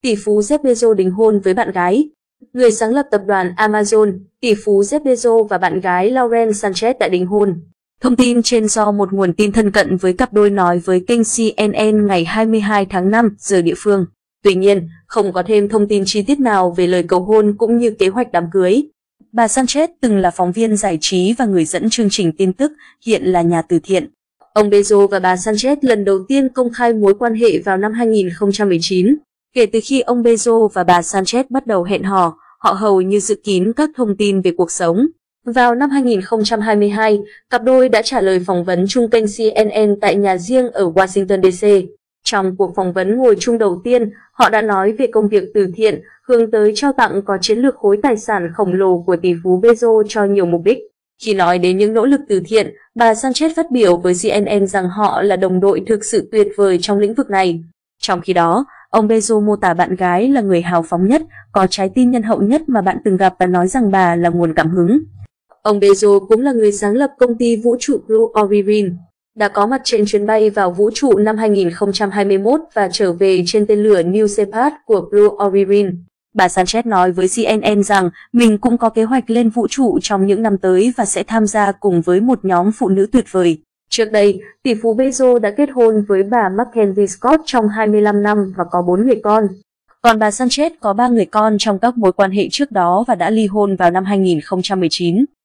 tỷ phú Jeff Bezos đính hôn với bạn gái. Người sáng lập tập đoàn Amazon, tỷ phú Jeff Bezos và bạn gái Lauren Sanchez đã đính hôn. Thông tin trên do một nguồn tin thân cận với cặp đôi nói với kênh CNN ngày 22 tháng 5 giờ địa phương. Tuy nhiên, không có thêm thông tin chi tiết nào về lời cầu hôn cũng như kế hoạch đám cưới. Bà Sanchez từng là phóng viên giải trí và người dẫn chương trình tin tức, hiện là nhà từ thiện. Ông Bezos và bà Sanchez lần đầu tiên công khai mối quan hệ vào năm 2019. Kể từ khi ông Bezos và bà Sanchez bắt đầu hẹn hò, họ hầu như giữ kín các thông tin về cuộc sống. Vào năm 2022, cặp đôi đã trả lời phỏng vấn chung kênh CNN tại nhà riêng ở Washington DC. Trong cuộc phỏng vấn ngồi chung đầu tiên, họ đã nói về công việc từ thiện, hướng tới trao tặng có chiến lược khối tài sản khổng lồ của tỷ phú Bezos cho nhiều mục đích. Khi nói đến những nỗ lực từ thiện, bà Sanchez phát biểu với CNN rằng họ là đồng đội thực sự tuyệt vời trong lĩnh vực này. Trong khi đó, ông Bezos mô tả bạn gái là người hào phóng nhất, có trái tim nhân hậu nhất mà bạn từng gặp và nói rằng bà là nguồn cảm hứng. Ông Bezos cũng là người sáng lập công ty vũ trụ Blue Origin, đã có mặt trên chuyến bay vào vũ trụ năm 2021 và trở về trên tên lửa New Shepard của Blue Origin. Bà Sanchez nói với CNN rằng mình cũng có kế hoạch lên vũ trụ trong những năm tới và sẽ tham gia cùng với một nhóm phụ nữ tuyệt vời. Trước đây, tỷ phú Bezos đã kết hôn với bà Mackenzie Scott trong 25 năm và có 4 người con. Còn bà Sanchez có 3 người con trong các mối quan hệ trước đó và đã ly hôn vào năm 2019.